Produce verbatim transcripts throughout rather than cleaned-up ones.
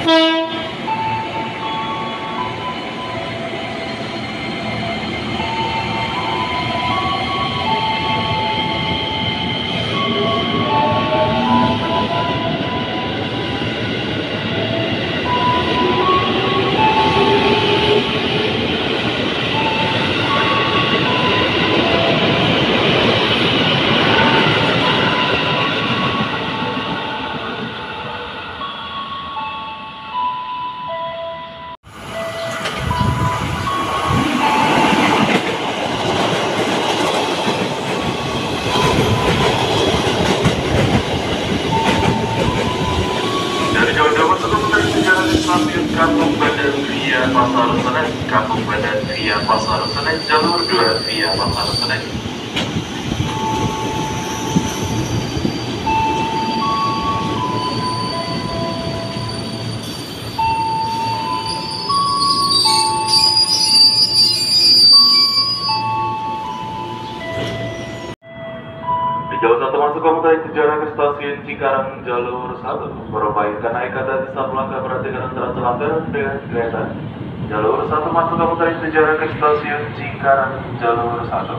Kampung Badan via Pasar Senen, Kampung Badan via Pasar Senen, jalur dua via Pasar Senen. Di jalur satu masuk komuter tujuan ke stasiun Cikarang jalur satu, perbaikan naik kata di satu langkah perhatikan antara pelanggaran dengan kereta. Jalur satu masuk komuter tujuan ke stasiun Cikarang jalur satu.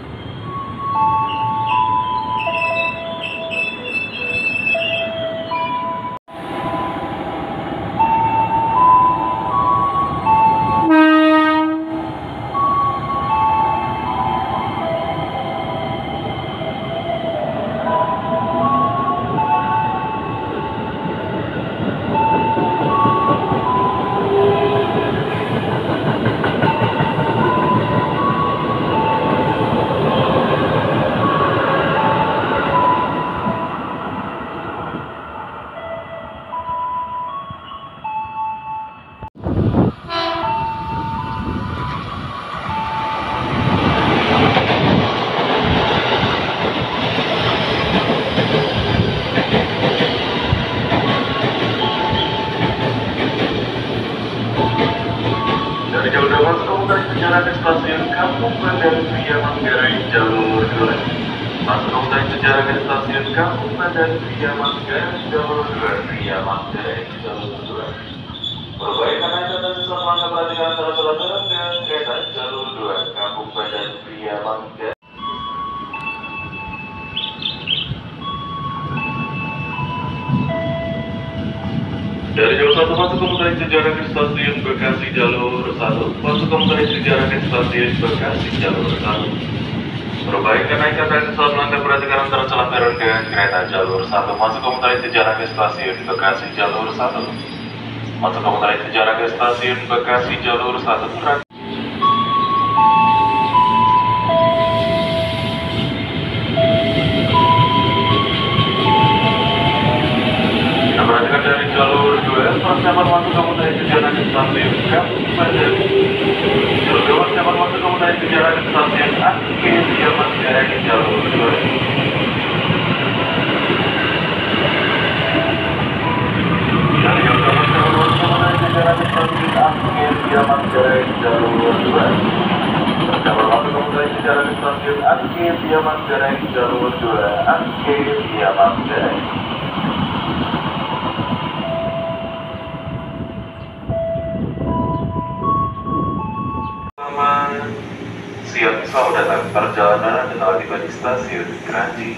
Dari jalur dua masuk komuter tujuan ke stasiun Kampung Badan via Manggarai jalur dua. Masuk komuter tujuan ke stasiun Kampung Badan via Manggarai jalur dua via Manggarai jalur dua. Perbaikan naik kata di satu langkah perhatikan antara pelanggaran dengan kereta jalur dua Kampung Badan via Manggarai. Dari jalur satu masuk komuter tujuan ke stasiun Bekasi jalur satu, masuk komuter tujuan ke stasiun Bekasi jalur satu. Perbaikan naik kata saat melangkah perhatikan antara pelanggaran dengan kereta jalur satu, masuk komuter tujuan ke stasiun Bekasi jalur satu. Masuk komuter tujuan ke stasiun Bekasi jalur satu. Perhatikan dari jalur dua, persiapan masuk komuter tujuan ke stasiun Kampung Badan. Jalur dua, persiapan masuk komuter tujuan ke stasiun Angke via Manggarai jalur dua. Dari jalur dua, persiapan masuk komuter tujuan ke stasiun Angke via Manggarai jalur dua. Persiapan masuk komuter tujuan ke stasiun Angke via Manggarai jalur dua. Angke via Manggarai. Siang, selamat datang. Perjalanan telah tiba di stasiun Kranji.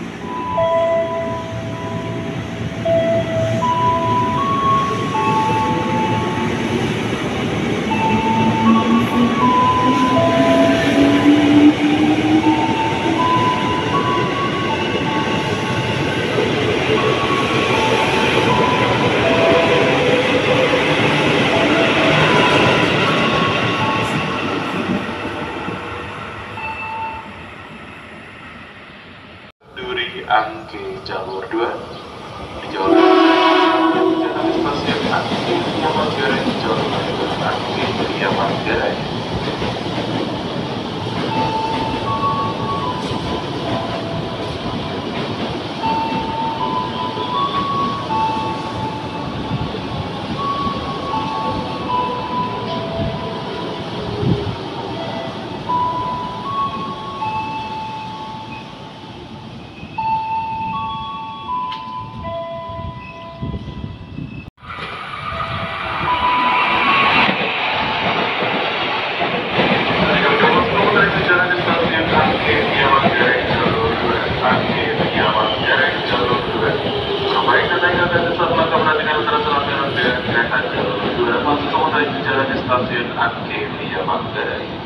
stasiun Aceh via Manggarai.